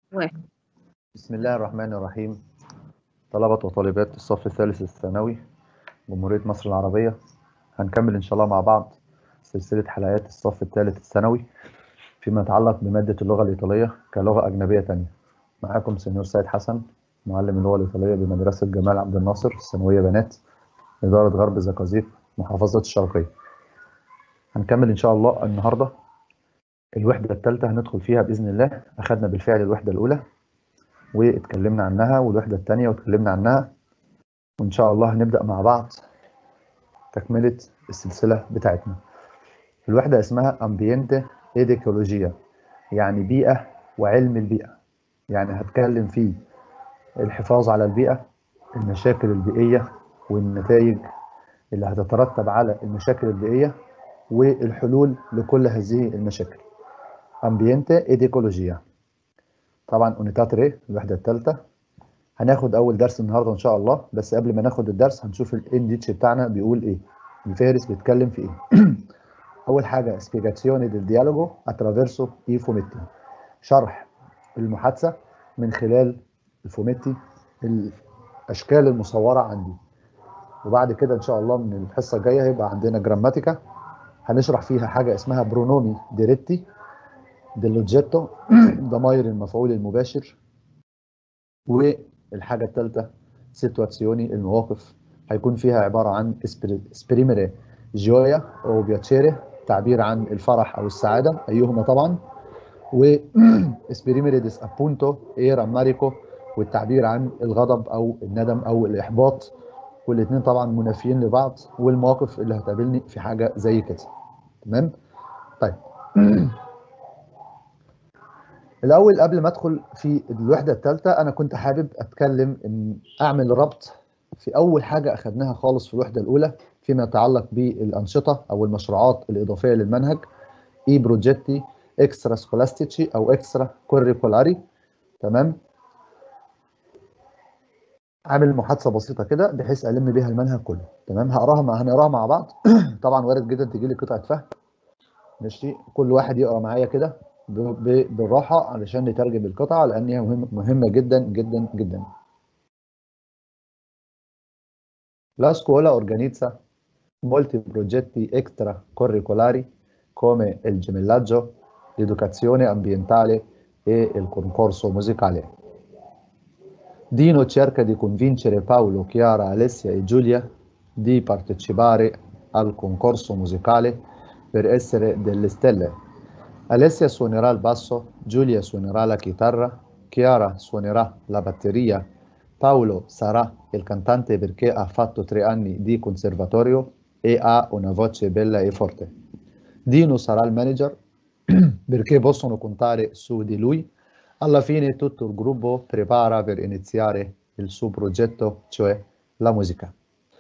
واحد. بسم الله الرحمن الرحيم. طلبة وطالبات الصف الثالث الثانوي جمهورية مصر العربية، هنكمل إن شاء الله مع بعض سلسلة حلقات الصف الثالث الثانوي فيما يتعلق بمادة اللغة الإيطالية كلغة أجنبية تانية. معاكم سنيور سيد حسن، معلم اللغة الإيطالية بمدرسة جمال عبد الناصر الثانوية بنات، إدارة غرب زقازيق، محافظة الشرقية. هنكمل إن شاء الله النهاردة الوحدة الثالثة، هندخل فيها بإذن الله. أخذنا بالفعل الوحدة الأولى واتكلمنا عنها، والوحدة الثانية واتكلمنا عنها، وإن شاء الله هنبدأ مع بعض تكملة السلسلة بتاعتنا. الوحدة اسمها أمبينتي إيديكولوجيا، يعني بيئة وعلم البيئة. يعني هتكلم في الحفاظ على البيئة، المشاكل البيئية والنتائج اللي هتترتب على المشاكل البيئية والحلول لكل هذه المشاكل. أمبينتي إيديكولوجيا. طبعا أونيتاتري الوحدة الثالثة. هناخد أول درس النهاردة إن شاء الله، بس قبل ما ناخد الدرس هنشوف الانديتش بتاعنا بيقول إيه، الفهرس بيتكلم في إيه. أول حاجة spiegazione del dialogo attraverso i fumetti، شرح المحادثة من خلال الفوميتي، الأشكال المصورة عندي. وبعد كده إن شاء الله من الحصة الجاية هيبقى عندنا جراماتيكا، هنشرح فيها حاجة اسمها برونومي ديريتي ديلوجيتو، ضمائر المفعول المباشر. والحاجة الثالثة سيتواتسيوني، المواقف، هيكون فيها عبارة عن اسبريميري جويا أو بياتشيري، تعبير عن الفرح أو السعادة أيهما طبعا، و اسبريميري ديس أبونتو إيه راماريكو، والتعبير عن الغضب أو الندم أو الإحباط، والاثنين طبعا منافيين لبعض، والمواقف اللي هتقابلني في حاجة زي كده. تمام؟ طيب. الأول قبل ما أدخل في الوحدة الثالثة، أنا كنت حابب أتكلم إن أعمل ربط في أول حاجة أخذناها خالص في الوحدة الأولى فيما يتعلق بالأنشطة أو المشروعات الإضافية للمنهج، إي بروجيتي إكسترا سكولاستيتشي أو إكسترا كوريكولاري. تمام؟ عامل محادثة بسيطة كده بحيث ألم بيها المنهج كله. تمام؟ هنقراها مع بعض. طبعا وارد جدا تجي لي قطعة فهم، ماشي، كل واحد يقرا معايا كده بالراحة علشان نترجم القطعة، لأن هي مهمة جدا جدا جدا. La scuola organizza molti progetti extracurricolari come il gemellaggio, l'educazione ambientale e il concorso musicale. Dino cerca di convincere Paolo, Chiara, Alessia e Giulia di partecipare al concorso musicale per essere delle stelle. Alessia suonerà il basso, Giulia suonerà la chitarra, Chiara suonerà la batteria, Paolo sarà il cantante perché ha fatto 3 anni di conservatorio e ha una voce bella e forte. Dino sarà il manager perché possono contare su di lui. Alla fine tutto il gruppo prepara per iniziare il suo progetto, cioè la musica.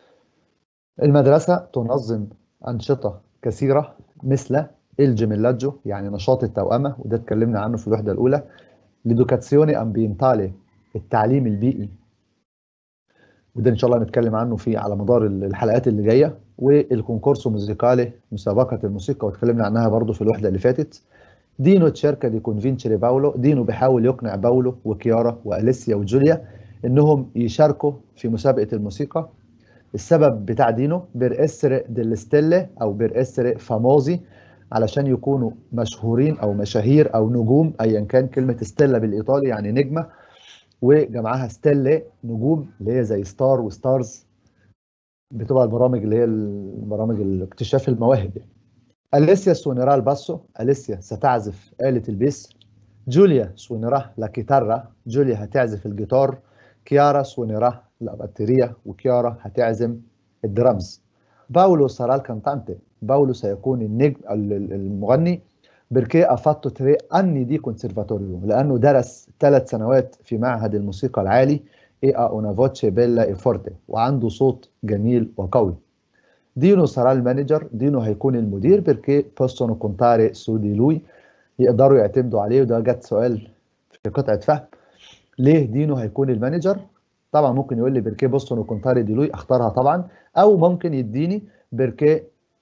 المدرسة تنظم أنشطة كثيرة مثل الجيميلاجو، يعني نشاط التوأمة، وده اتكلمنا عنه في الوحدة الأولى. ليدوكاتسيوني أمبينتالي، التعليم البيئي، وده إن شاء الله هنتكلم عنه على مدار الحلقات اللي جاية. والكونكورسو موزيكالي، مسابقة الموسيقى، واتكلمنا عنها برضو في الوحدة اللي فاتت. دينو تشيركا دي كونفينشري باولو، دينو بيحاول يقنع باولو وكيارا وأليسيا وجوليا إنهم يشاركوا في مسابقة الموسيقى. السبب بتاع دينو بير اسر ديل ستيلي او بير اسر فاموزي، علشان يكونوا مشهورين او مشاهير او نجوم، ايا كان كلمه ستيلا بالايطالي يعني نجمه، وجمعها ستيلي نجوم، اللي هي زي ستار وستارز، بتبقى البرامج اللي هي البرامج الاكتشاف المواهب يعني. أليسيا سونيرا الباسو، أليسيا ستعزف آلة البيس. جوليا سونيرا لا كيتارا، جوليا هتعزف الجيتار. كيارا سونيرا لا باتريا، وكيارا هتعزم الدرامز. باولو سارا الكانتانتي، باولو سيكون النجم المغني. بركي افاتو تري اني دي كونسرفاتوريو، لانه درس 3 سنوات في معهد الموسيقى العالي. اي اون فوتشي بيلا اي فورتي، وعنده صوت جميل وقوي. دينو سارا المانجر، دينو هيكون المدير. بركي بوستونو كونتاري سو دي لوي، يقدروا يعتمدوا عليه. وده جت سؤال في قطعة فهم، ليه دينو هيكون المانجر؟ طبعا ممكن يقول لي بركي بوستونو كونتاري دي لوي، اختارها طبعا، او ممكن يديني بركي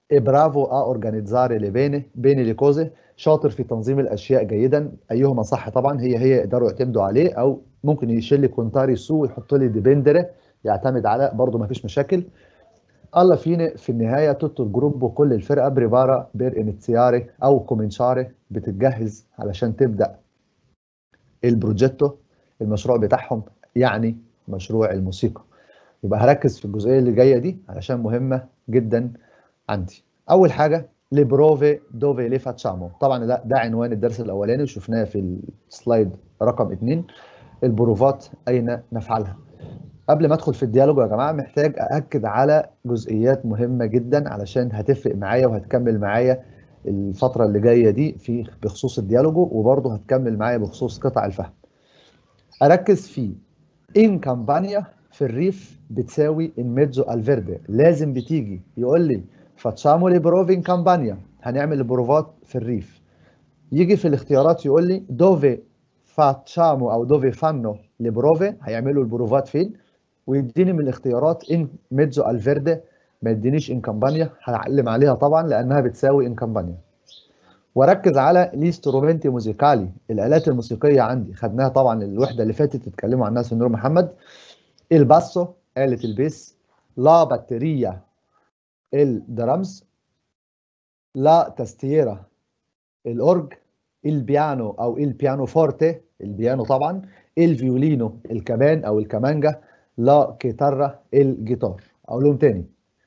برافو اورجانيزاري بيني لكوزي، شاطر في تنظيم الاشياء جيدا. ايهما صح طبعا، هي يقدروا يعتمدوا عليه، او ممكن يشيل لي كونتاري سو ويحط لي ديبندره يعتمد على، برضه ما فيش مشاكل. الله فيني في النهايه توتو الجروب وكل الفرقه بريبارا بير انيتسياري او كومنشاري بتتجهز علشان تبدا البروجيتو، المشروع بتاعهم، يعني مشروع الموسيقى. يبقى هركز في الجزئيه اللي جايه دي علشان مهمه جدا عندي. اول حاجه لبروفي دوفي لي فاتشامو، طبعا ده عنوان الدرس الاولاني وشفناه في السلايد رقم 2. البروفات اين نفعلها؟ قبل ما ادخل في الديالوج يا جماعه محتاج ااكد على جزئيات مهمه جدا علشان هتفرق معايا وهتكمل معايا الفتره اللي جايه دي بخصوص الديالوج، وبرضه هتكمل معايا بخصوص قطع الفهم. اركز في ان كامبانيا في الريف بتساوي ان ميتزو الفيردي، لازم بتيجي يقول لي فاتشامو لي بروفي ان كامبانيا، هنعمل البروفات في الريف. يجي في الاختيارات يقول لي دوفي فاتشامو او دوفي فانو لي بروفي، هيعملوا البروفات فين، ويديني من الاختيارات ان ميتزو الفيردي، ما يدينيش ان كامبانيا، هعلم عليها طبعا لانها بتساوي ان كامبانيا. واركز على ليسترومنتي موزيكالي، الالات الموسيقيه عندي خدناها طبعا الوحده اللي فاتت اتكلموا عنها سنور محمد. الباسو آلة البيس، لا باتريا الدرامز، لا تستيرا الأورج، البيانو أو البيانو فورتي البيانو طبعا، الفيولينو الكمان أو الكمانجا، لا كيتارا الجيتار. أقولهم تاني: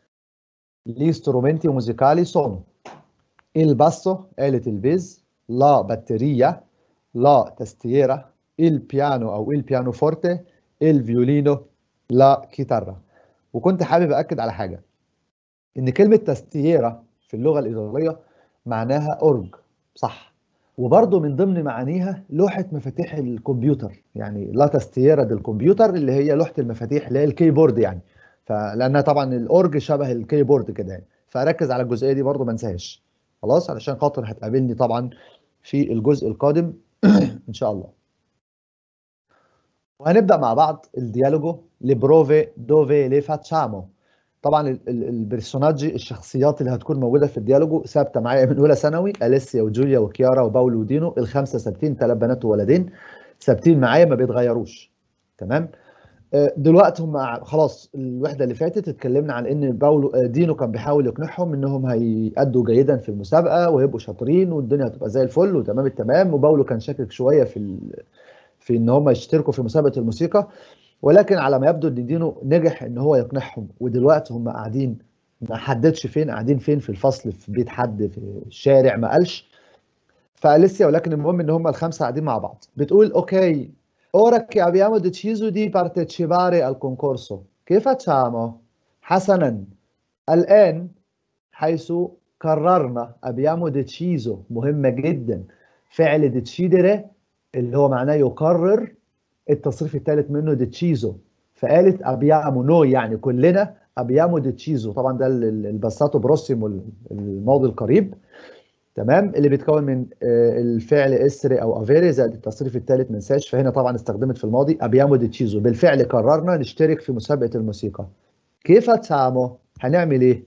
لي سترومنتي موزيكالي سونو الباسو آلة البيز، لا باتريا، لا تستيرا، البيانو أو البيانو فورتي، الفيولينو، لا كيتارا. وكنت حابب أكد على حاجة، إن كلمة تستييرا في اللغة الإيطالية معناها أورج، صح، وبرضه من ضمن معانيها لوحة مفاتيح الكمبيوتر، يعني لا تستييرا دي الكمبيوتر اللي هي لوحة المفاتيح اللي هي الكيبورد يعني، فلأنها طبعا الأورج شبه الكيبورد كده يعني، فأركز على الجزئية دي برضه ما انساهاش، خلاص، علشان خاطر هتقابلني طبعا في الجزء القادم إن شاء الله. وهنبدأ مع بعض الديالوجو لبروفي دوفي لي فاتشامو. طبعا البرسوناجي الشخصيات اللي هتكون موجوده في الديالوجو ثابته معايا من اولى ثانوي، اليسيا وجوليا وكيارا وباولو ودينو، الخمسه ثابتين، 3 بنات وولدين ثابتين معايا ما بيتغيروش. تمام. دلوقتي هم خلاص الوحده اللي فاتت اتكلمنا عن ان باولو دينو كان بيحاول يقنعهم انهم هيأدوا جيدا في المسابقه وهيبقوا شاطرين والدنيا هتبقى زي الفل وتمام التمام، وباولو كان شاكك شويه في ان هم يشتركوا في مسابقه الموسيقى، ولكن على ما يبدو ان دينو نجح ان هو يقنعهم، ودلوقتي هم قاعدين، ما حددش فين قاعدين، فين في الفصل، في بيت حد، في الشارع، ما قالش، فاليسيا، ولكن المهم ان هم الخمسه قاعدين مع بعض. بتقول اوكي ora che abbiamo deciso di partecipare al concorso che facciamo؟ حسنا، الان حيث قررنا، abbiamo deciso مهمه جدا، فعل decidere اللي هو معناه يقرر، التصريف الثالث منه ديتشيزو، فقالت ابيامو نو يعني كلنا، ابيامو ديتشيزو، طبعا ده الباساتو بروسيمو الماضي القريب، تمام، اللي بيتكون من الفعل اسري او افيري زائد التصريف الثالث ما ننساش، فهنا طبعا استخدمت في الماضي ابيامو ديتشيزو، بالفعل قررنا نشترك في مسابقه الموسيقى. كيف تسامو؟ هنعمل ايه؟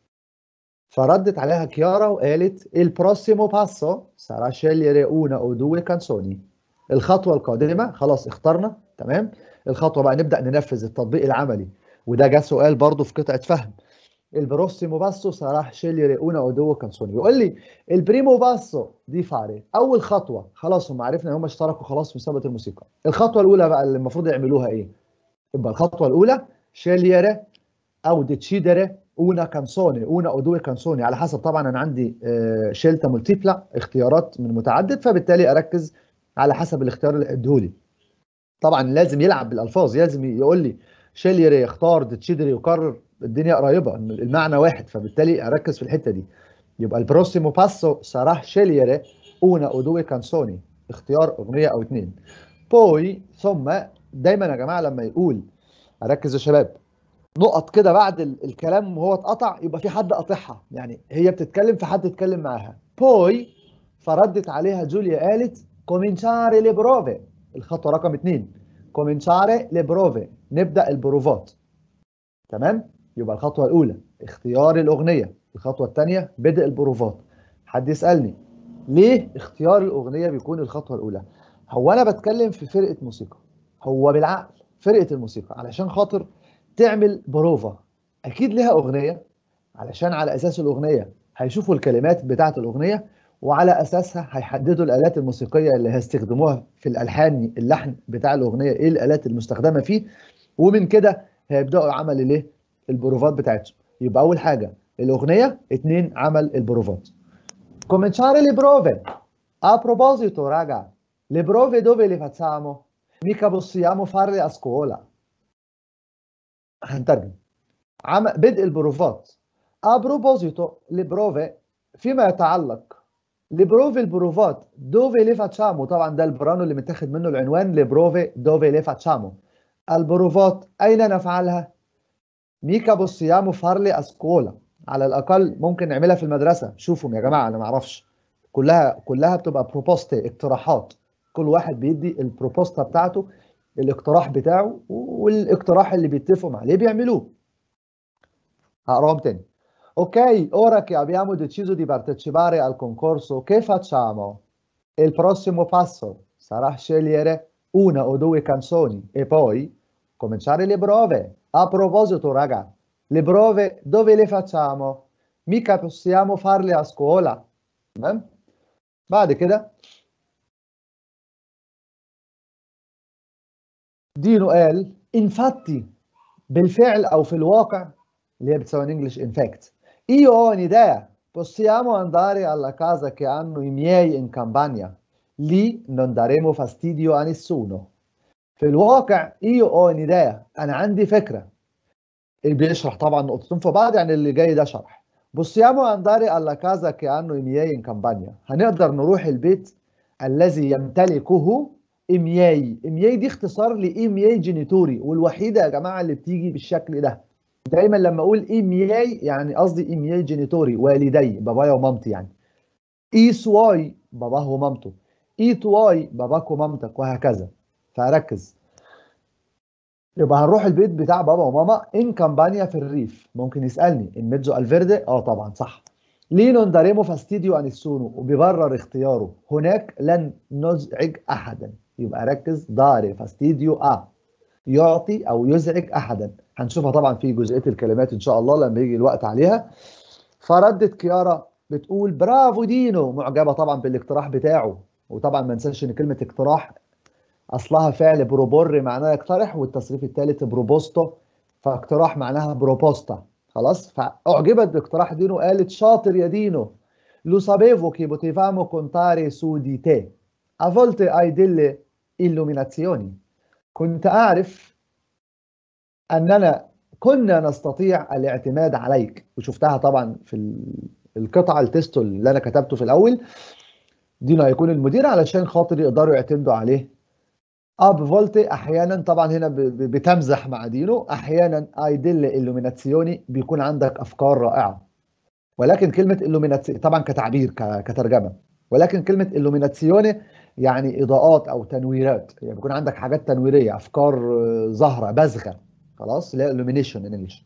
فردت عليها كيارا وقالت البروسيمو باسو سارا scegliere una o due canzoni، الخطوه القادمه خلاص اخترنا، تمام، الخطوه بقى نبدا ننفذ التطبيق العملي، وده جه سؤال برضو في قطعه فهم. البروسيمو باسو سارا scegliere una o due canzoni، يقول لي البريمو باسو دي فاري، اول خطوه خلاص هم عرفنا ان هم اشتركوا خلاص في مسابقه الموسيقى. الخطوه الاولى بقى اللي المفروض يعملوها ايه؟ يبقى الخطوه الاولى scegliere او decidere una canzone una o due canzoni، على حسب طبعا انا عندي شيلتا مولتيبلا اختيارات من متعدد، فبالتالي اركز على حسب الاختيار اللي اديهولي. طبعا لازم يلعب بالالفاظ، لازم يقول لي شيليري يختار، ديتشيدري يقرر، الدنيا قريبه المعنى واحد، فبالتالي اركز في الحته دي. يبقى البروسيمو باسو ساراه شيليري una o due canzoni، اختيار اغنيه او اتنين. بوي ثم، دايما يا جماعه لما يقول، اركز يا شباب، نقط كده بعد الكلام وهو اتقطع يبقى في حد قاطعها، يعني هي بتتكلم في حد يتكلم معاها. بوي، فردت عليها جوليا قالت كومينشاري لي بروفي، الخطوه رقم 2، كومينشاري لي بروفي، نبدا البروفات، تمام. يبقى الخطوه الاولى اختيار الاغنيه، الخطوة الثانية بدء البروفات. حد يسألني ليه اختيار الأغنية بيكون الخطوة الأولى؟ هو أنا بتكلم في فرقة موسيقى، هو بالعقل فرقة الموسيقى علشان خاطر تعمل بروفا أكيد لها أغنية، علشان على أساس الأغنية هيشوفوا الكلمات بتاعة الأغنية، وعلى أساسها هيحددوا الآلات الموسيقية اللي هيستخدموها في الألحان، اللحن بتاع الأغنية إيه الآلات المستخدمة فيه، ومن كده هيبدأوا عمل الإيه؟ البروفات بتاعتهم. يبقى أول حاجة الأغنية، 2 عمل البروفات. Cominciare le prove. A proposito, raga, le prove dove le facciamo? Mica possiamo farle a scuola. هنترجم. بدء البروفات. A proposito, le prove فيما يتعلق لبروف البروفات dove le facciamo، طبعا ده البرانو اللي متاخد منه العنوان لبروفي dove le facciamo. البروفات أين نفعلها؟ ميكا possiamo farle a scuola، على الأقل ممكن نعملها في المدرسة. شوفوا يا جماعة أنا ما أعرفش، كلها بتبقى بروبوستي، اقتراحات، كل واحد بيدي البروبوستا بتاعته، الاقتراح بتاعه، والاقتراح اللي بيتفقوا عليه بيعملوه. هقراهم تاني. Ok, ora che abbiamo deciso di partecipare al concorso, che facciamo? Il prossimo passo sarà scegliere una o 2 canzoni e poi cominciare le prove. A proposito, raga, le prove dove le facciamo? Mica possiamo farle a scuola. تمام؟ بعد كده دينو قال infatti بالفعل او في الواقع، اللي هي بتساوي انجلش in fact. Io ho un'idea. Possiamo andare alla casa che hanno i miei in campagna. Lì non daremo fastidio a nessuno. في الواقع io ho un'idea، انا عندي فكره. بيشرح طبعا نقطتين في بعض، يعني اللي جاي ده شرح. Possiamo andare alla casa che hanno i miei in campagna. هنقدر نروح البيت الذي يمتلكه إمياي. إمياي دي اختصار لإيمياي جينيتوري، والوحيدة يا جماعة اللي بتيجي بالشكل ده. دايما لما أقول إيمياي يعني قصدي إيمياي جينيتوري، والدي بابايا ومامتي يعني. إيسواي باباه ومامته، إيتواي باباك ومامتك، وهكذا. فركز. يبقى هنروح البيت بتاع بابا وماما ان كامبانيا في الريف. ممكن يسالني ان ميتزو الفيردي، طبعا صح. ليه نون داريمو فاستيديو انيسونو، وبيبرر اختياره هناك لن نزعج احدا. يبقى ركز، داري فاستيديو يعطي او يزعج احدا. هنشوفها طبعا في جزئيه الكلمات ان شاء الله لما يجي الوقت عليها. فردت كيارا بتقول برافو دينو، معجبه طبعا بالاقتراح بتاعه. وطبعا ما ننساش ان كلمه اقتراح اصلها فعل بروبور معناها يقترح، والتصريف الثالث بروبوستو، فاقتراح معناها بروبوستا. خلاص، فاعجبت باقتراح دينو، قالت شاطر يا دينو. Lo sapevo che potevamo contare su di te. A volte hai delle illuminazioni. كنت أعرف أننا كنا نستطيع الاعتماد عليك. وشفتها طبعا في القطعة التستو اللي أنا كتبته في الأول. دينو هيكون المدير علشان خاطر يقدروا يعتمدوا عليه. اب فولتي احيانا، طبعا هنا بتمزح مع دينو، احيانا ايديل illuminazioni بيكون عندك افكار رائعه. ولكن كلمه illuminazioni طبعا كتعبير كترجمه، ولكن كلمه illuminazioni يعني اضاءات او تنويرات، يعني بيكون عندك حاجات تنويريه، افكار ظاهره بازغه. خلاص، اللي هي illumination in English.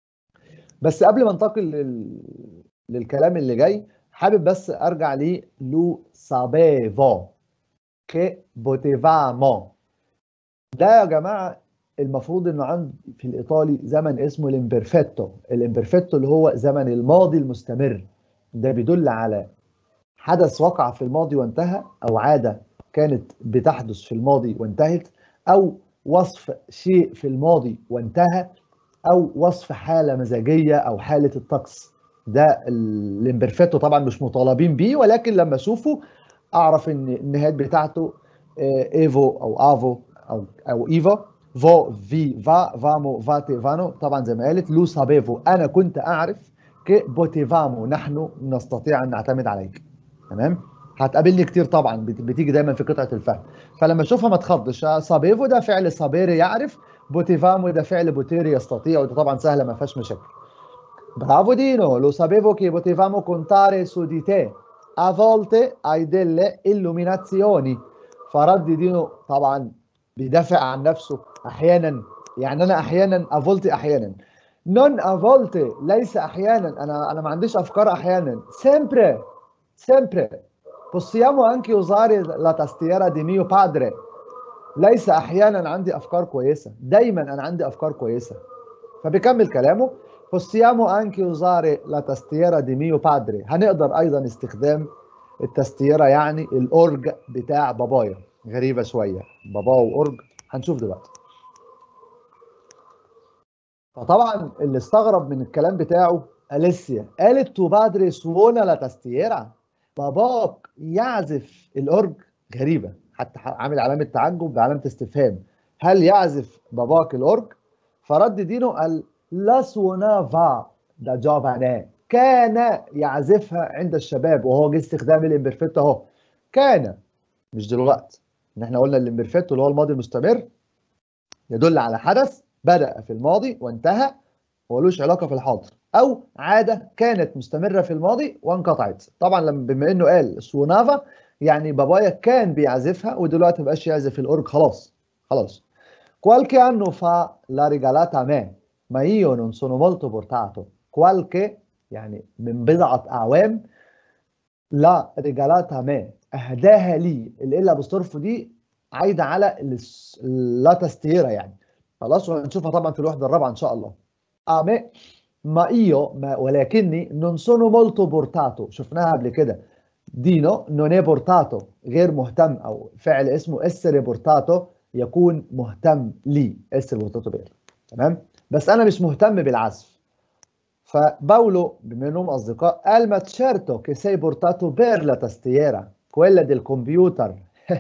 بس قبل ما انتقل للكلام اللي جاي، حابب بس ارجع لو sapevo che potevamo. ده يا جماعه المفروض انه عند في الايطالي زمن اسمه الامبرفيتو. الامبرفيتو اللي هو زمن الماضي المستمر. ده بيدل على حدث وقع في الماضي وانتهى، او عاده كانت بتحدث في الماضي وانتهت، او وصف شيء في الماضي وانتهى، او وصف حاله مزاجيه او حاله الطقس. ده الامبرفيتو طبعا مش مطالبين بيه، ولكن لما اشوفه اعرف ان النهايات بتاعته ايفو او افو او ايفا، فو في فامو فاتي فانو. طبعا زي ما قالت لو سابيفو، انا كنت اعرف، كي بوتيفامو نحن نستطيع ان نعتمد عليك. تمام. هتقابلني كتير طبعا، بتيجي دايما في قطعه الفهم. فلما اشوفها ما تخضش. سابيفو ده فعل سابيري يعرف، بوتيفامو ده فعل بوتيري يستطيع، وده طبعا سهله ما فيهاش مشاكل. Bravo Dino, lo sapevo che potevamo contare su di te. A volte hai delle illuminazioni. فرد دينو طبعا بيدافع عن نفسه. احيانا يعني انا احيانا افولت احيانا Non a volte ليس أحيانا، أنا ما عنديش أفكار أحيانا. Sempre sempre possiamo anche usare la tastiera di mio padre. ليس أحيانا عندي أفكار كويسة، دايما أنا عندي أفكار كويسة. فبيكمل كلامه possiamo anche usare la tastiera di mio padre. هنقدر أيضا استخدام التستيرة، يعني الأورج بتاع بابايا. غريبة شوية، بابا وأورج، هنشوف دلوقتي. فطبعا اللي استغرب من الكلام بتاعه أليسيا، قالت تو بادري سوونا لا تاستيرا، باباك يعزف الأورج. غريبة، حتى عامل علامة تعجب بعلامة استفهام، هل يعزف باباك الأورج؟ فرد دينو قال لا سونافا دا جوفانا، كان يعزفها عند الشباب، وهو جه استخدام الامبرفيتو اهو، كان مش دلوقتي. ان احنا قلنا الامبرفيتو اللي هو الماضي المستمر يدل على حدث بدأ في الماضي وانتهى ولوش علاقة في الحاضر، أو عادة كانت مستمرة في الماضي وانقطعت. طبعا لما بما إنه قال سونافا يعني بابايا كان بيعزفها ودلوقتي مبقاش يعزف الأورج، خلاص خلاص. Qualche anno fa l'ha regalata a me ma io non sono molto portato. Qualche يعني من بضعة أعوام، لا ريجالاتا ما أهداها لي، الإلا بسترفو دي عايدة على لا تستيرة يعني. خلاص، وهنشوفها طبعا في الوحدة الرابعة إن شاء الله. أمي ما إيو ما ولكني non sono molto portato، شفناها قبل كده. دينو non è portato غير مهتم، أو فعل اسمه essere portato يكون مهتم لي، essere portato بير. تمام، بس أنا مش مهتم بالعزف. فباولو بما انهم اصدقاء قال ما تشيرتو che sei portato per la tastiera quella del computer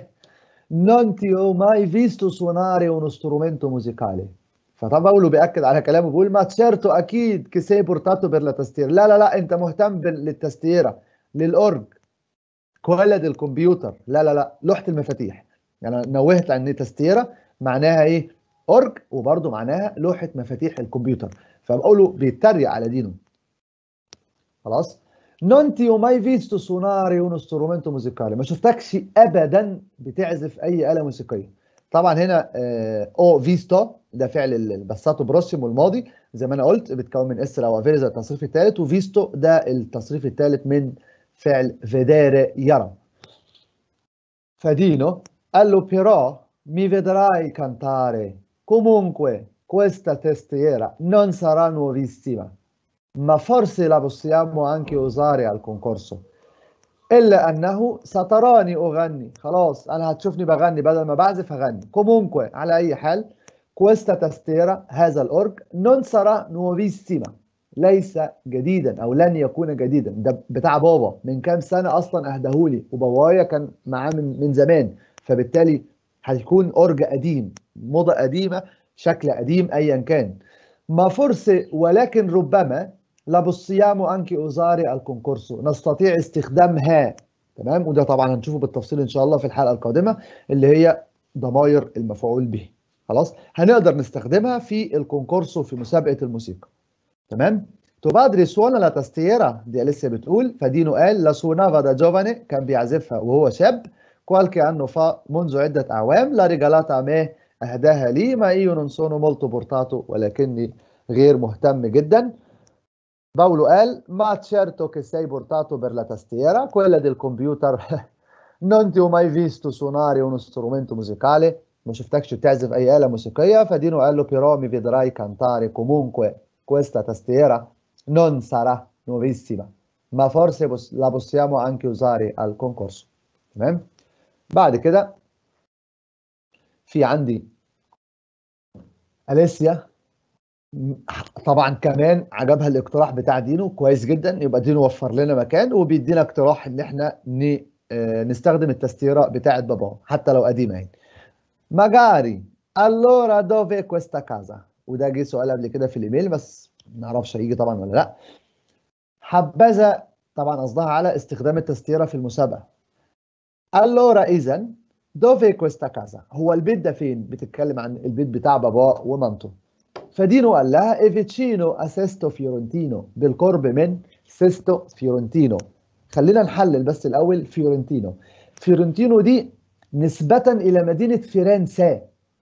non ti ho mai visto suonare uno strumento musicale. فطبعا باولو بيأكد على كلامه، بيقول ما تشيرتو اكيد che sei portato per la tastiera، لا لا لا انت مهتم للتستيرة للأورج. quella del computer، لا لا لا لوحة المفاتيح. يعني نوهت ان تستيرة معناها ايه؟ أورج، وبرضه معناها لوحة مفاتيح الكمبيوتر. فبقوله بيتريق على دينه. خلاص، non ti ho mai visto suonare uno strumento musicale، ما شفتكش ابدا بتعزف اي آلة موسيقية. طبعا هنا او فيستو ده فعل الباساتو بروسيمو الماضي زي ما انا قلت، بتكون من اس او افيري زي التصريف الثالث، وفيستو ده التصريف الثالث من فعل فيديري يرى. فدينو قال له però mi vedrai cantare comunque questa testiera non sarà nuovissima ma forse la possiamo anche usare al concorso إلا أنه ستراني أغني. خلاص أنا هتشوفني بغني، بدل ما بعزف هغني. comunque على أي حال questa tastiera هذا الأورج non sarà nuovissima ليس جديدا أو لن يكون جديدا، ده بتاع بابا من كام سنة أصلا أهدهولي، وبابايا كان معاه من زمان، فبالتالي هيكون أورج قديم، موضة قديمة، شكل قديم أيا كان. ما فرصة ولكن ربما لا possiamo anche usare al concorso، نستطيع استخدامها. تمام، وده طبعا هنشوفه بالتفصيل ان شاء الله في الحلقه القادمه، اللي هي ضمائر المفعول به. خلاص، هنقدر نستخدمها في الكونكورسو في مسابقه الموسيقى. تمام. تو بادري سوانا لا تاستيرا دي لسه بتقول، فدينو قال لا سونافا دا جوفاني كان بيعزفها وهو شاب، qualche anno fa منذ عده اعوام، لا ريجالاتا مي اهداها لي ما ايو نون سونو مولتو بورتاتو ولكني غير مهتم جدا. باولو قال ما certo che sei portato per la tastiera quella del computer non ti ho mai visto suonare uno strumento musicale، ما شفتكش بتعزف اي آلة موسيقية. فدينو قال له però mi vedrai cantare comunque questa tastiera non sarà nuovissima ma forse la possiamo anche usare al concorso. تمام. بعد كده في عندي أليسيا، طبعا كمان عجبها الاقتراح بتاع دينو كويس جدا، يبقى دينو وفر لنا مكان وبيدينا اقتراح ان احنا نستخدم التستيرة بتاعت بابا حتى لو قديمة يعني. magari allora dove questa casa، وده جه سؤال قبل كده في الايميل بس ما نعرفش هيجي طبعا ولا لا. حبذا طبعا قصدها على استخدام التستيرة في المسابقة. allora اذا dove questa casa، هو البيت ده فين؟ بتتكلم عن البيت بتاع بابا ومامته. فدينو قال لها e vicino a Sesto Fiorentino، بالقرب من سيستو فيورنتينو. خلينا نحلل بس الأول فيورنتينو. فيورنتينو دي نسبة إلى مدينة فيرنسا،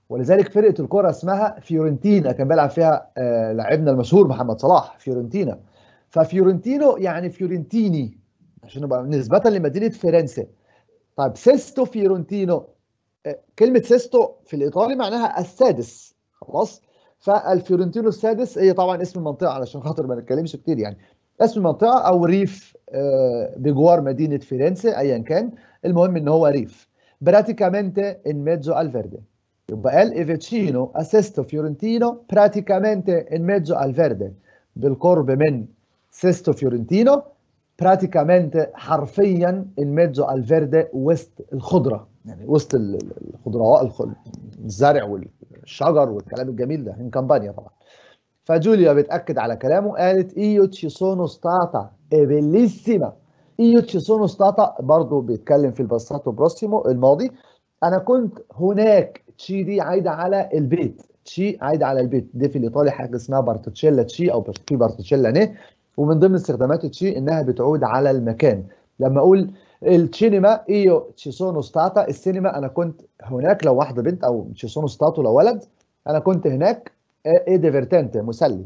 ولذلك فرقه الكره اسمها فيورنتينا، كان بيلعب فيها لاعبنا المشهور محمد صلاح، فيورنتينا. ففيورنتينو يعني فيورنتيني عشان يبقى نسبه لمدينه فرنسا. طيب سيستو فيورنتينو، كلمه سيستو في الايطالي معناها السادس، خلاص. فالفيورنتينو السادس هي طبعا اسم المنطقه علشان خاطر ما نتكلمش كتير يعني، اسم المنطقه او ريف بجوار مدينه فرنسا ايا كان، المهم ان هو ريف. براتيكامنتي ان ميزو al verde. يبقى قال è vicino a Sesto Fiorentino praticamente in mezzo al verde، بالقرب من سيستو فيورنتينو praticamente حرفيا in mezzo al verde، وسط الخضره، يعني وسط الخضروات، الزرع والشجر والكلام الجميل ده، in كامبانيا طبعا. فجوليا بتأكد على كلامه، قالت ايو تشي سونو ستاتا اي بيليسيما. ايو تشي سونو ستاتا برضه بيتكلم في الباساتو بروسيمو الماضي، انا كنت هناك. تشي دي عايده على البيت، تشي عايده على البيت، دي في الايطالي حاجه اسمها بارتوتشيلا تشي او في بارتوتشيلا ني. ومن ضمن استخدامات تشي انها بتعود على المكان. لما اقول السينما ايو تشي سونو ستاتا، السينما انا كنت هناك لو واحده بنت، او تشي سونو ستاتو لو ولد، انا كنت هناك. ايه ديفرتنت مسلي.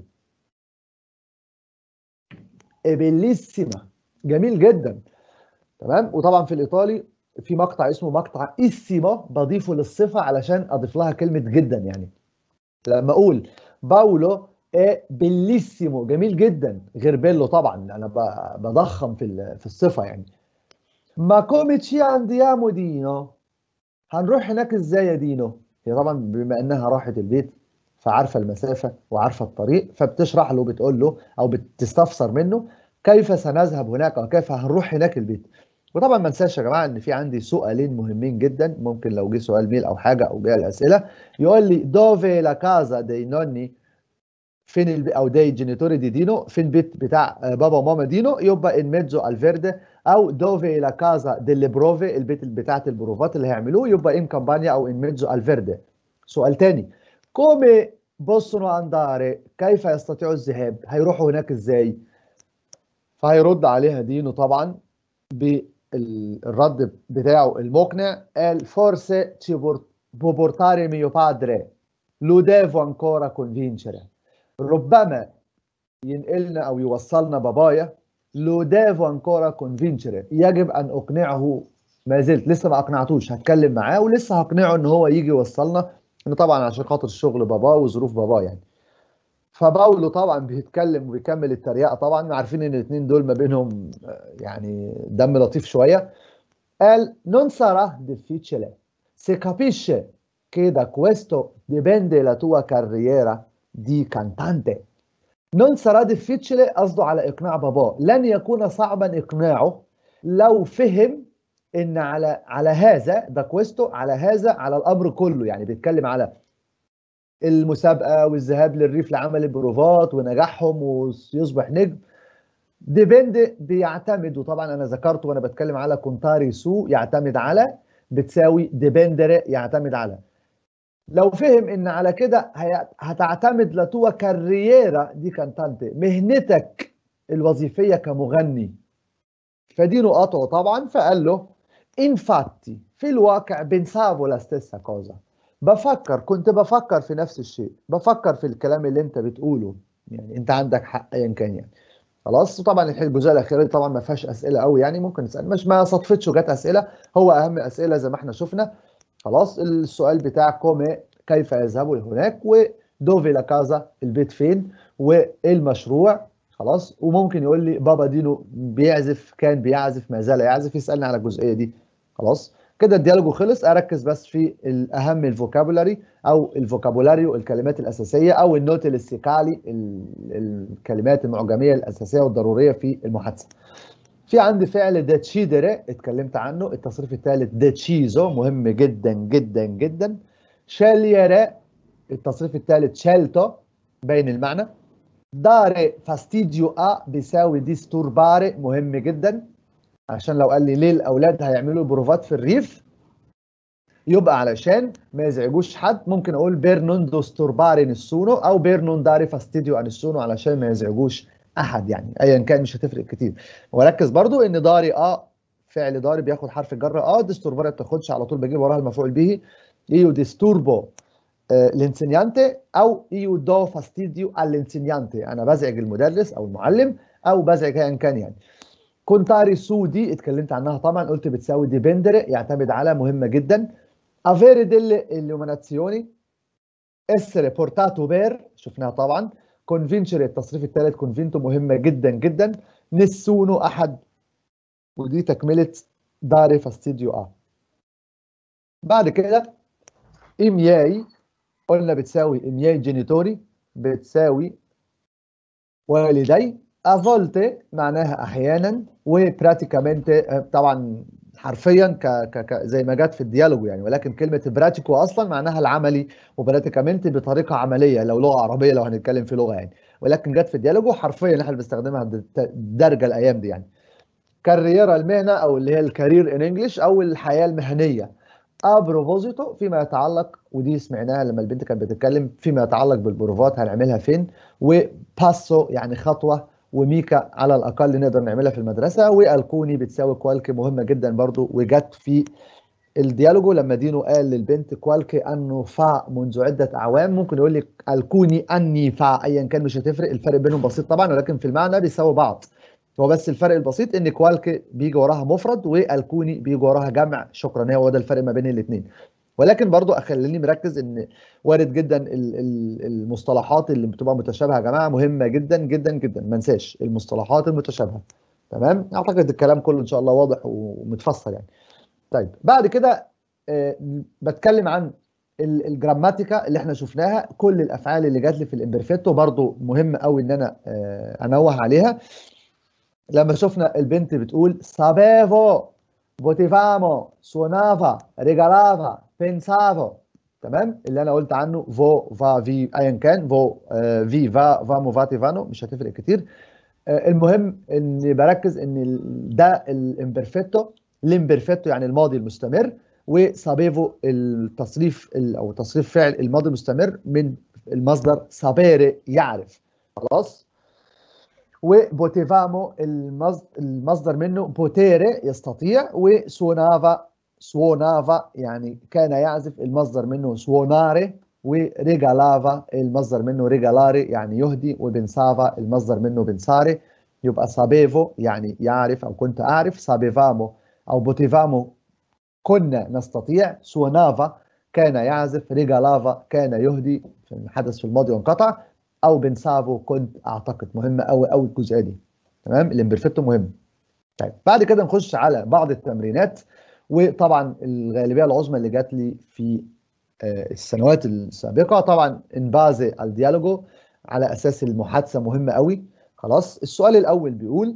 بيليسيما جميل جدا، تمام. وطبعا في الايطالي في مقطع اسمه مقطع اسيما، بضيفه للصفه علشان اضيف لها كلمه جدا يعني. لما اقول باولو بيليسيمو جميل جدا، غير بيلو طبعا انا بضخم في الصفه يعني. ما كوميتشي انديامو دينو، هنروح هناك ازاي يا دينو؟ هي طبعا بما انها راحت البيت فعارفه المسافه وعارفه الطريق، فبتشرح له، بتقول له او بتستفسر منه كيف سنذهب هناك او كيف هنروح هناك البيت. وطبعا ما انساش يا جماعه ان في عندي سؤالين مهمين جدا، ممكن لو جه سؤال ميل او حاجه او جه الاسئله يقول لي دوفي لا كازا دي نوني، فين او دي جينيتوري دي دينو، فين بيت بتاع بابا وماما دينو، يبقى ان ميزو الفيردي. او دوفي لا كازا ديلي بروفي، البيت بتاعت البروفات اللي هيعملوه، يبقى ان كامبانيا او ان ميزو الفيردي. سؤال تاني، كومي بوسونو انداري، كيف يستطيعوا الذهاب؟ هيروحوا هناك ازاي؟ فهيرد عليها دينو طبعا بالرد بتاعه المقنع، قال فورسي تي بورتاري ميو بادري لو ديفو انكورا كونفينشري، ربما ينقلنا او يوصلنا بابايا، لو ديفو انكورا كونفينشري، يجب ان اقنعه، ما زلت لسه ما اقنعتوش، هتكلم معاه ولسه هقنعه ان هو يجي يوصلنا، انه طبعا عشان خاطر الشغل باباه وظروف باباه يعني. فباولو طبعا بيتكلم وبيكمل التريقه، طبعا عارفين ان الاثنين دول ما بينهم يعني دم لطيف شويه. قال non sarà difficile se capisce che da questo dipende la tua carriera di cantante. non sarà difficile قصده على اقناع باباه، لن يكون صعبا اقناعه لو فهم ان على هذا دا كويستو، على هذا، على الامر كله، يعني بيتكلم على المسابقه والذهاب للريف لعمل البروفات ونجاحهم ويصبح نجم. ديبند بيعتمد، وطبعا انا ذكرت وانا بتكلم على كونتاري سو، يعتمد على بتساوي ديبندر، يعتمد على. لو فهم ان على كده هتعتمد لتوا كارييرا دي كانتانتي، مهنتك الوظيفيه كمغني. فدي نقاطه طبعا، فقال له انفاتي في الواقع بنسافو لا ستيسا كوزا، كنت بفكر في نفس الشيء، بفكر في الكلام اللي انت بتقوله، يعني انت عندك حق ايا كان يعني. خلاص. وطبعا الجزء الاخيره دي طبعا ما فيهاش اسئله قوي يعني، ممكن نسال، مش ما صدفتش وجات اسئله، هو اهم اسئله زي ما احنا شفنا. خلاص. السؤال بتاع كومي كيف يذهب هناك، ودوفي لا كازا البيت فين، والمشروع. خلاص. وممكن يقول لي بابا دينو بيعزف، كان بيعزف، ما زال يعزف، يسالني على الجزئيه دي. خلاص كده الديالوج خلص. اركز بس في الاهم، الفوكابولاري او الفوكابولاريو، الكلمات الاساسيه، او النوت ليكسيكالي، الكلمات المعجميه الاساسيه والضروريه في المحادثه. في عندي فعل داتشيدري اتكلمت عنه، التصريف الثالث داتشيزو مهم جدا جدا جدا. شاليري التصريف الثالث شالتو باين المعنى. داري فاستيديو بيساوي ديستورباري مهم جدا، عشان لو قال لي ليه الاولاد هيعملوا بروفات في الريف، يبقى علشان ما يزعجوش حد، ممكن اقول بيرنون دوستورباري نسونو او بيرنون داري فاستيديو انسونو علشان ما يزعجوش احد، يعني ايا كان مش هتفرق كتير. وركز برضو ان داري فعل داري بياخد حرف الجر ديستورباري ما بتاخدش على طول، بجيب وراها المفعول به. ايو ديستوربو l'insegnante او io do fastidio all'insegnante، انا بزعج المدرس او المعلم او بزعج ايا كان يعني. كونتاري سو دي اتكلمت عنها طبعا، قلت بتساوي ديبندere يعتمد على، مهمه جدا. avere delle illuminazioni، essere portato per شفناها طبعا. convincere التصريف الثالث convinto مهمه جدا جدا. nessuno احد، ودي تكمله dare fastidio a. بعد كده i miei قلنا بتساوي i miei genitori، بتساوي والدي. افولت معناها احيانا، وبراتيكامنت طبعا حرفيا زي ما جت في الديالوج يعني، ولكن كلمه براتيكو اصلا معناها العملي، وبراتيكامنت بطريقه عمليه لو لغه عربيه، لو هنتكلم في لغه يعني، ولكن جت في الديالوج حرفيا احنا بنستخدمها درجه الايام دي يعني. كاريرا المهنه او اللي هي الكارير ان انجلش او الحياه المهنيه. ابروفوزيتو فيما يتعلق، ودي سمعناها لما البنت كانت بتتكلم، فيما يتعلق بالبروفات هنعملها فين. وباسو يعني خطوه، وميكا على الاقل نقدر نعملها في المدرسه. والكوني بتساوي كوالكي، مهمه جدا برضو، وجت في الديالوجو لما دينو قال للبنت كوالكي انه فا منذ عده اعوام، ممكن يقول لك الكوني اني فا، ايا كان مش هتفرق، الفرق بينهم بسيط طبعا، ولكن في المعنى بيساوي بعض. هو بس الفرق البسيط ان كوالكي بيجي وراها مفرد والكوني بيجي وراها جمع، شكرا، هو ده الفرق ما بين الاثنين. ولكن برضو اخليني مركز ان وارد جدا المصطلحات اللي بتبقى متشابهه يا جماعه مهمه جدا جدا جدا، ما ننساش المصطلحات المتشابهه. تمام، اعتقد الكلام كله ان شاء الله واضح ومتفصل يعني. طيب بعد كده بتكلم عن الجراماتيكا اللي احنا شفناها، كل الافعال اللي جات لي في الامبرفيتو برضو مهم قوي ان انا انوه عليها. لما شفنا البنت بتقول sapevo potevamo suonava regalava pensavo، تمام، اللي انا قلت عنه فو فا في ايا كان، فو في فا فامو فاتي فانو، مش هتفرق كتير. المهم اني بركز ان ده الامبرفيتو يعني الماضي المستمر، وسابيفو التصريف او تصريف فعل الماضي المستمر من المصدر سابيري يعرف، خلاص. وبوتيفامو المصدر منه بوتيري يستطيع، وسونافا سونافا يعني كان يعزف، المصدر منه سوناري. وريجالافا المصدر منه ريجالاري يعني يهدي، وبنسافا المصدر منه بنساري. يبقى سابيفو يعني يعرف او كنت اعرف، سابيفامو او بوتيفامو كنا نستطيع، سونافا كان يعزف، ريجالافا كان يهدي، حدث في الماضي وانقطع، او بنسافو كنت اعتقد. مهمه قوي قوي الجزئيه دي، تمام، الامبرفيتو مهم. طيب بعد كده نخش على بعض التمرينات، وطبعا الغالبيه العظمى اللي جات لي في السنوات السابقه طبعا ان بازي الديالوجو، على اساس المحادثه مهمه قوي. خلاص، السؤال الاول بيقول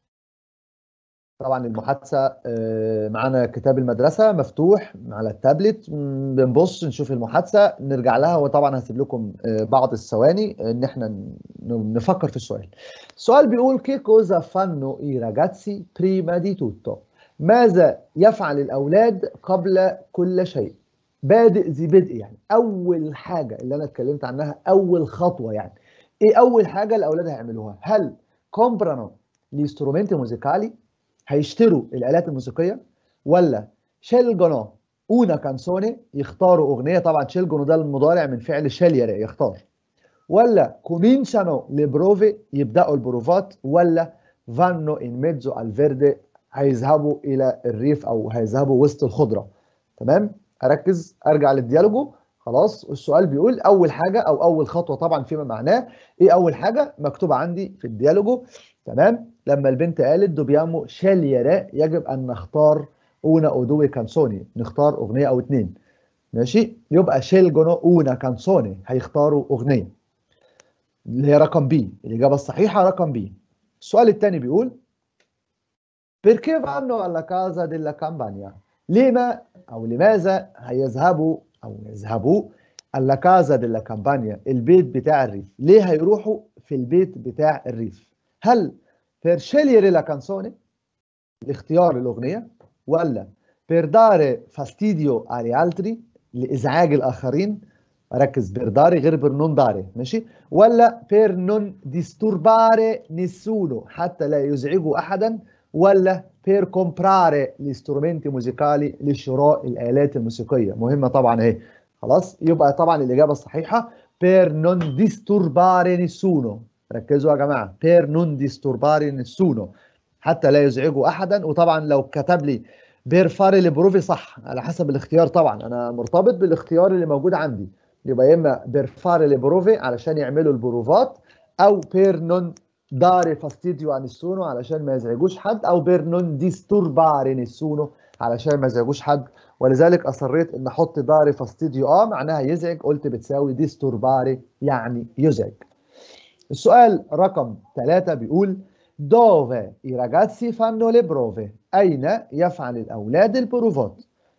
طبعا المحادثه معانا كتاب المدرسه مفتوح على التابلت، بنبص نشوف المحادثه نرجع لها، وطبعا هسيب لكم بعض الثواني ان احنا نفكر في السؤال. السؤال بيقول كي كوزا فانو اي راجاتسي بريما دي توتو، ماذا يفعل الاولاد قبل كل شيء؟ بادئ ذي بدء يعني، اول حاجه اللي انا اتكلمت عنها، اول خطوه يعني. ايه اول حاجه الاولاد هيعملوها؟ هل كومبرانو لسترومنتي موزيكالي، هيشتروا الآلات الموسيقية، ولا شيلجونو اونا كانسوني يختاروا أغنية، طبعا شيلجونو ده المضارع من فعل شيليري يختار، ولا كومينشانو لبروفي يبدأوا البروفات، ولا فانو ان ميتزو الفيردي هيذهبوا إلى الريف أو هيذهبوا وسط الخضرة. تمام، أركز أرجع للديالوجو. خلاص، السؤال بيقول أول حاجة أو أول خطوة طبعا فيما معناه إيه أول حاجة مكتوبة عندي في الديالوجو. تمام، لما البنت قالت دوبيامو شاليرا يجب ان نختار اونا اودوي كانسوني، نختار اغنيه او اتنين، ماشي، يبقى شيلجونو اونا كانسوني هيختاروا اغنيه اللي هي رقم بي، الاجابه الصحيحه رقم بي. السؤال الثاني بيقول بيركي فانو alla casa della campagna، لما او لماذا هيذهبوا او يذهبوا alla casa della campagna البيت بتاع الريف؟ ليه هيروحوا في البيت بتاع الريف؟ هل per scegliere la canzone لاختيار الأغنية، ولا per dare fastidio agli altri لإزعاج الآخرين؟ ركز، per dare غير per non dare، ماشي، ولا per non disturbare nessuno حتى لا يزعجوا أحدا، ولا per comprare gli strumenti musicali لشراء الآلات الموسيقية. مهمة طبعا اهي، خلاص، يبقى طبعا الاجابه الصحيحه per non disturbare nessuno. ركزوا يا جماعه، per non disturbare nessuno، حتى لا يزعجوا احدا. وطبعا لو كتب لي per fare le prove صح على حسب الاختيار، طبعا انا مرتبط بالاختيار اللي موجود عندي، يبقى يا اما per fare le prove علشان يعملوا البروفات، او per non dare fastidio a nessuno علشان ما يزعجوش حد، او per non disturbare nessuno علشان ما يزعجوش حد. ولذلك اصريت ان احط داري فاستيديو معناها يزعج، قلت بتساوي ديستورباري يعني يزعج. السؤال رقم 3 بيقول dove i ragazzi fanno le prove، اين يفعل الاولاد البروفات؟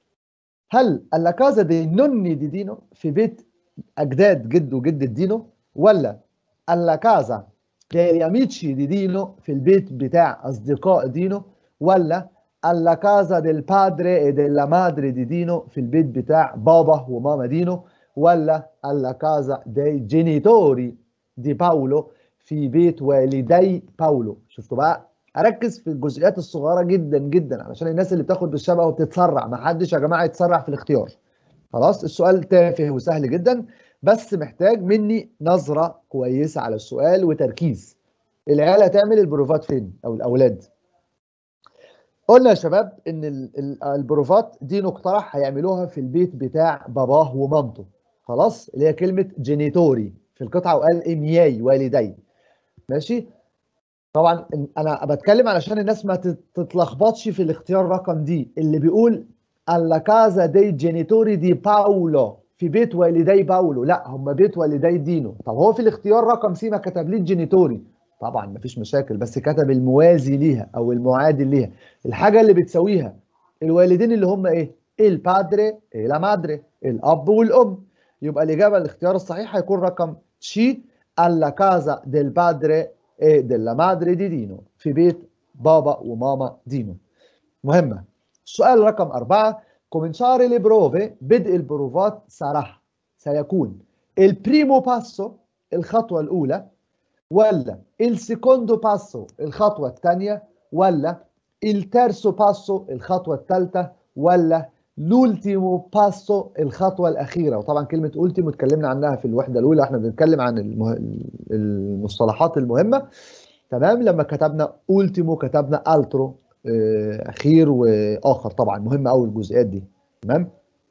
هل alla casa dei nonni di Dino، في بيت اجداد جد وجدة دينو، ولا alla casa degli amici di Dino، في البيت بتاع اصدقاء دينو، ولا alla casa del padre e della madre di Dino، في البيت بتاع بابا وماما دينو، ولا alla casa dei genitori di Paolo، في بيت والدي باولو؟ شفتوا بقى، اركز في الجزئيات الصغيره جدا جدا علشان الناس اللي بتاخد بالشبه وبتتسرع، ما حدش يا جماعه يتسرع في الاختيار. خلاص، السؤال تافه وسهل جدا، بس محتاج مني نظره كويسه على السؤال وتركيز. العيال هتعمل البروفات فين او الاولاد؟ قلنا يا شباب ان البروفات دي اقترح هيعملوها في البيت بتاع باباه ومامته، خلاص، اللي هي كلمه جينيتوري في القطعه، وقال امياي والدي. ماشي، طبعا انا بتكلم علشان الناس ما تتلخبطش في الاختيار رقم دي اللي بيقول alla casa dei genitori di Paolo، في بيت والدي باولو، لا هم بيت والدي دينو. طب هو في الاختيار رقم سي ما كتبليش جينيتوري، طبعا مفيش مشاكل، بس كتب الموازي ليها او المعادل ليها، الحاجه اللي بتساويها الوالدين اللي هم ايه؟ البادري لا مادري، الاب والام. يبقى الاجابه الاختيار الصحيح هيكون رقم شي alla casa del padre e della madre di Dino، في بيت بابا وماما دينو. مهمة. السؤال رقم 4 cominciare le prove، بدء البروفات سيكون البريمو باسو الخطوة الأولى، ولا السيكوندو باسو الخطوة الثانية، ولا الترسو باسو الخطوة الثالثة، ولا لولتيمو باسو الخطوة الأخيرة؟ وطبعا كلمة أولتيمو اتكلمنا عنها في الوحدة الأولى، احنا بنتكلم عن المصطلحات المهمة. تمام، لما كتبنا أولتيمو كتبنا ألترو، أخير وآخر، طبعا مهم أوي الجزئيات دي. تمام،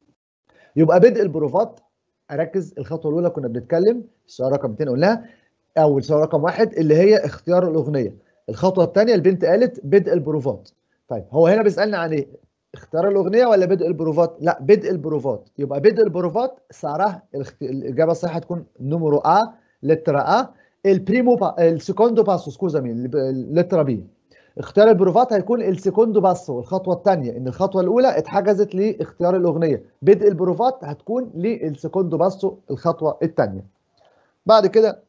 يبقى بدء البروفات، أركز الخطوة الأولى كنا بنتكلم، السؤال رقم 2 قلناها، أو السؤال رقم 1 اللي هي اختيار الأغنية. الخطوة الثانية البنت قالت بدء البروفات. طيب هو هنا بيسألنا عن إيه؟ اختيار الأغنية ولا بدء البروفات؟ لا، بدء البروفات. يبقى بدء البروفات سارة، الإجابة الصحيحة تكون نمرو A، لترا A. السيكوندو باسو سكوزامي لترا B. اختيار البروفات هيكون السيكوندو باسو الخطوة الثانية، إن الخطوة الأولى اتحجزت لاختيار الأغنية، بدء البروفات هتكون للسيكوندو باسو الخطوة الثانية. بعد كده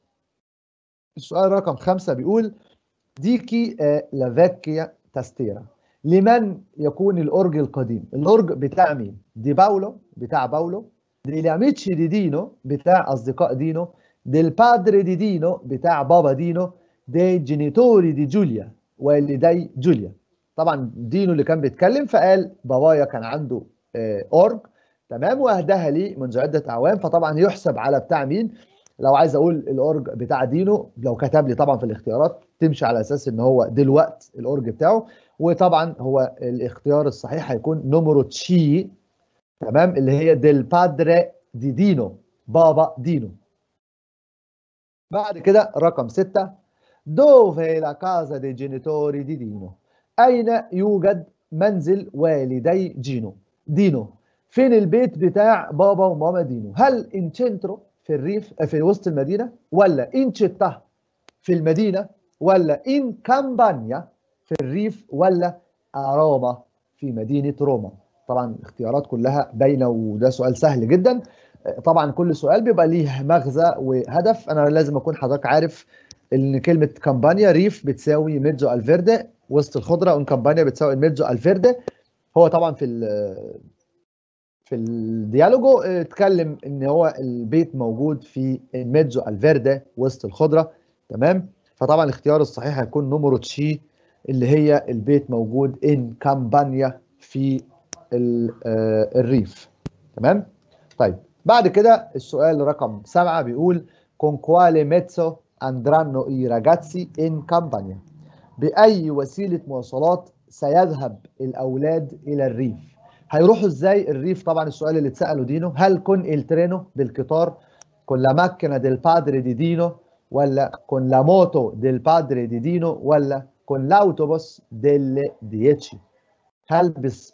السؤال رقم 5 بيقول ديكي لافيكيا تاستيرا، لمن يكون الأورج القديم؟ الأورج بتاع مين؟ دي باولو بتاع باولو، دي لاميتشي دي دينو بتاع أصدقاء دينو، دي البادري دي دينو بتاع بابا دينو، دي جينيتوري دي جوليا والدي جوليا. طبعا دينو اللي كان بيتكلم فقال بابايا كان عنده أورج، تمام، وأهداها لي منذ عدة أعوام، فطبعا يحسب على بتاع مين؟ لو عايز اقول الاورج بتاع دينو، لو كتب لي طبعا في الاختيارات تمشي على اساس ان هو دلوقت الاورج بتاعه، وطبعا هو الاختيار الصحيح هيكون نمرو تشي، تمام، اللي هي ديل بادري دي دينو، بابا دينو. بعد كده رقم 6 دوفي لا كازا دي جينيتوري دي دينو، اين يوجد منزل والدي دينو؟ فين البيت بتاع بابا وماما دينو؟ هل ان تشنترو في الريف في وسط المدينه، ولا ان تشيتا في المدينه، ولا ان كامبانيا في الريف، ولا روما في مدينه روما؟ طبعا اختيارات كلها باينه، وده سؤال سهل جدا. طبعا كل سؤال بيبقى ليه مغزى وهدف، انا لازم اكون حضرتك عارف ان كلمه كامبانيا ريف بتساوي ميدزو الفيردي وسط الخضره، وان كامبانيا بتساوي ميدزو الفيردي. هو طبعا في الديالوجو اتكلم ان هو البيت موجود في ميدزو الفيردي وسط الخضره، تمام، فطبعا الاختيار الصحيح هيكون نمرو تشي، اللي هي البيت موجود ان كامبانيا في الريف. تمام، طيب بعد كده السؤال رقم 7 بيقول con quale mezzo andranno i ragazzi in campagna؟ بأي وسيلة مواصلات سيذهب الأولاد إلى الريف؟ هيروحوا إزاي الريف؟ طبعا السؤال اللي اتسأله دينو، هل كون الترينو بالقطار، كون لا ماكينة ديل بادري دي دينو، ولا كون لا موتو ديل بادري دي دينو، ولا كون لاوتوبوس ديل ديتشي؟ هل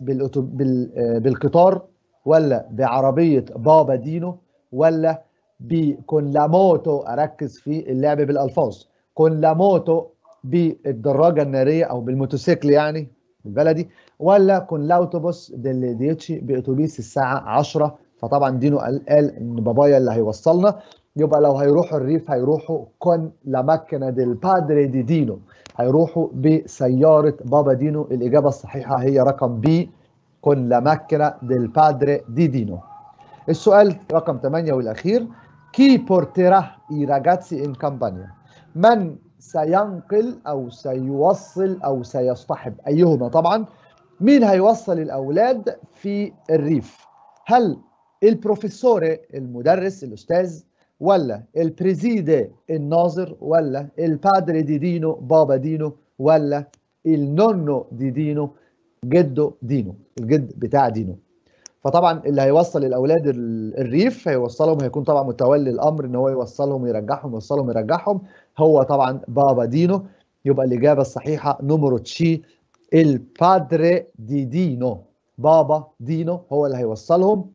بالقطار، ولا بعربية بابا دينو، ولا بكون لا موتو؟ أركز في اللعب بالألفاظ، كون لا موتو بالدراجة النارية أو بالموتوسيكل يعني بالبلدي، ولا كون لاوتوبوس ديل ديتشي بأتوبيس الساعة 10. فطبعا دينو قال إن بابايا اللي هيوصلنا، يبقى لو هيروحوا الريف هيروحوا كون لا ماكينة ديل بادري دي دينو، هيروحوا بسيارة بابا دينو. الإجابة الصحيحة هي رقم بي، كون لا ماكينة ديل بادري دي دينو. السؤال رقم 8 والأخير، كي بورتيرا اي راجاتسي ان كامبانيا؟ من سينقل أو سيوصل أو سيصطحب، أيهما طبعا، مين هيوصل الأولاد في الريف؟ هل البروفيسور المدرس الأستاذ، ولا البريزيدي الناظر، ولا البادري دي دينو بابا دينو، ولا النونو دي دينو جدو دينو، الجد بتاع دينو؟ فطبعا اللي هيوصل الاولاد الريف هيوصلهم، هيكون طبعا متولي الامر ان هو يوصلهم يرجعهم يوصلهم يرجعهم، هو طبعا بابا دينو. يبقى الاجابه الصحيحه نمرو تشي، البادري دي دينو، بابا دينو هو اللي هيوصلهم.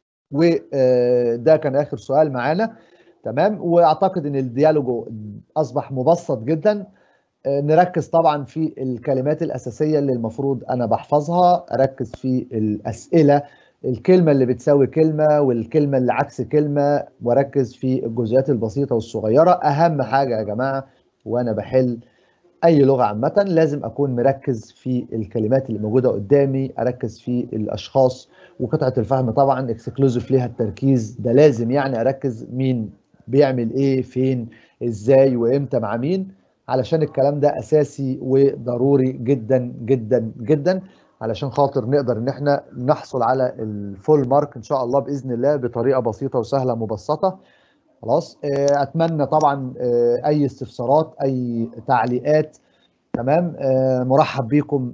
وده كان اخر سؤال معانا. تمام، واعتقد ان الديالوج اصبح مبسط جدا. نركز طبعا في الكلمات الاساسيه اللي المفروض انا بحفظها، اركز في الاسئله، الكلمه اللي بتساوي كلمه والكلمه اللي عكس كلمه، واركز في الجزئيات البسيطه والصغيره. اهم حاجه يا جماعه وانا بحل اي لغه عامه لازم اكون مركز في الكلمات اللي موجوده قدامي، اركز في الاشخاص وقطعه الفهم طبعا اكسكلوزيف ليها التركيز ده لازم، يعني اركز مين بيعمل ايه فين ازاي وامتى مع مين، علشان الكلام ده اساسي وضروري جدا جدا جدا، علشان خاطر نقدر ان احنا نحصل على الفول مارك ان شاء الله باذن الله بطريقه بسيطه وسهله مبسطه. خلاص، اتمنى طبعا اي استفسارات اي تعليقات. تمام، مرحب بيكم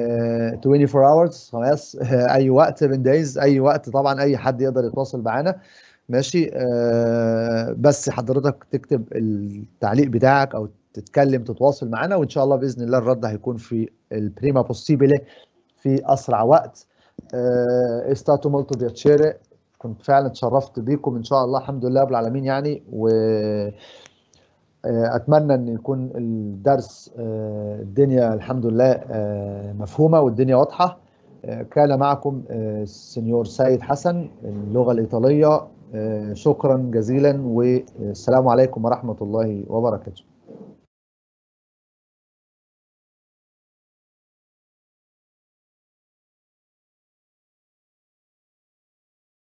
24 hours خلاص. اي وقت من دايز، اي وقت طبعا اي حد يقدر يتواصل معانا. ماشي، بس حضرتك تكتب التعليق بتاعك او تتكلم تتواصل معانا، وان شاء الله باذن الله الرد هيكون في البريما بوسيبيلي في اسرع وقت. استاتو مولتو بياتشيري، كنت فعلا اتشرفت بيكم ان شاء الله، الحمد لله رب العالمين يعني. و اتمنى ان يكون الدرس الدنيا الحمد لله مفهومه والدنيا واضحه. كان معكم السنيور سيد حسن اللغه الايطاليه. شكرا جزيلا والسلام عليكم ورحمه الله وبركاته.